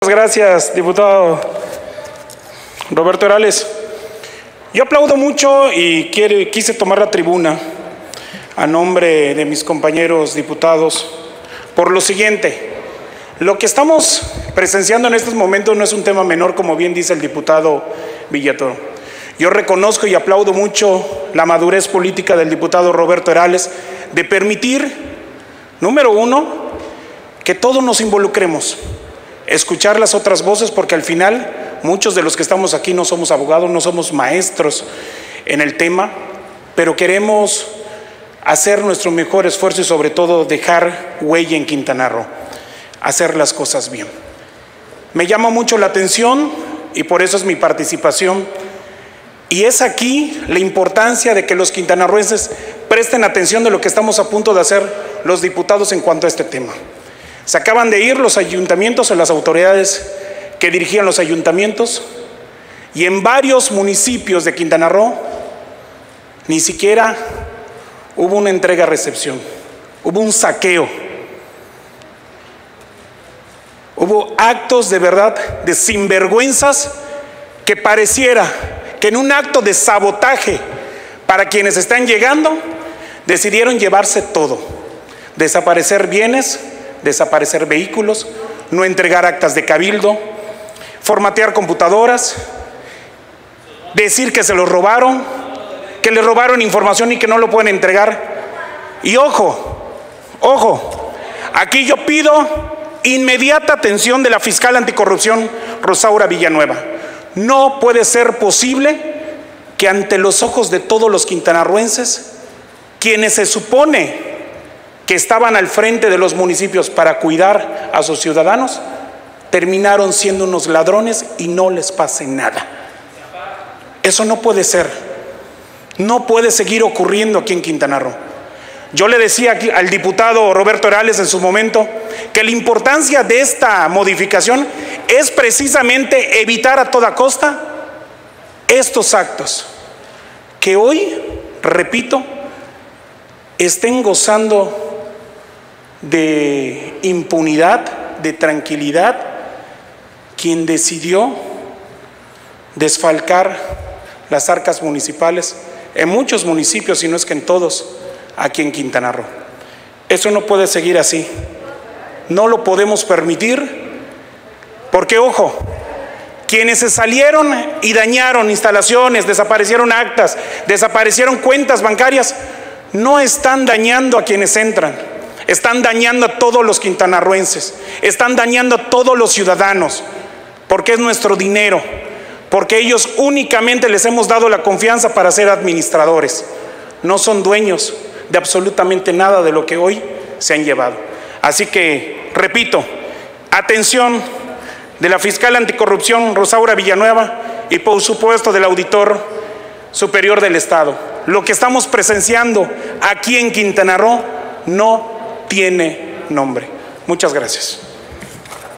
Gracias, diputado Roberto Herales. Yo aplaudo mucho y quise tomar la tribuna a nombre de mis compañeros diputados por lo siguiente. Lo que estamos presenciando en estos momentos no es un tema menor, como bien dice el diputado Villatoro. Yo reconozco y aplaudo mucho la madurez política del diputado Roberto Herales de permitir, número uno, que todos nos involucremos, escuchar las otras voces, porque al final muchos de los que estamos aquí no somos abogados, no somos maestros en el tema, pero queremos hacer nuestro mejor esfuerzo y sobre todo dejar huella en Quintana Roo, hacer las cosas bien. Me llama mucho la atención y por eso es mi participación. Y es aquí la importancia de que los quintanarroenses presten atención de lo que estamos a punto de hacer los diputados en cuanto a este tema. Se acaban de ir los ayuntamientos o las autoridades que dirigían los ayuntamientos y en varios municipios de Quintana Roo ni siquiera hubo una entrega-recepción, hubo un saqueo, hubo actos de verdad de sinvergüenzas que pareciera que en un acto de sabotaje para quienes están llegando, decidieron llevarse todo, desaparecer bienes, desaparecer vehículos, no entregar actas de cabildo, formatear computadoras, decir que se los robaron, que les robaron información y que no lo pueden entregar. Y ojo, aquí yo pido inmediata atención de la fiscal anticorrupción Rosaura Villanueva. No puede ser posible que ante los ojos de todos los quintanarroenses, quienes se supone que estaban al frente de los municipios para cuidar a sus ciudadanos, terminaron siendo unos ladrones y no les pase nada. Eso no puede ser. No puede seguir ocurriendo aquí en Quintana Roo. Yo le decía aquí al diputado Roberto Herales en su momento que la importancia de esta modificación es precisamente evitar a toda costa estos actos que hoy, repito, estén gozando de impunidad, de tranquilidad, quien decidió desfalcar las arcas municipales en muchos municipios, si no es que en todos, aquí en Quintana Roo. Eso no puede seguir así. No lo podemos permitir, porque ojo, quienes se salieron y dañaron instalaciones, desaparecieron actas, desaparecieron cuentas bancarias, no están dañando a quienes entran, están dañando a todos los quintanarroenses, están dañando a todos los ciudadanos, porque es nuestro dinero, porque ellos únicamente les hemos dado la confianza para ser administradores, no son dueños de absolutamente nada de lo que hoy se han llevado. Así que, repito, atención de la fiscal anticorrupción Rosaura Villanueva y por supuesto del auditor superior del Estado. Lo que estamos presenciando aquí en Quintana Roo no tiene nombre. Muchas gracias.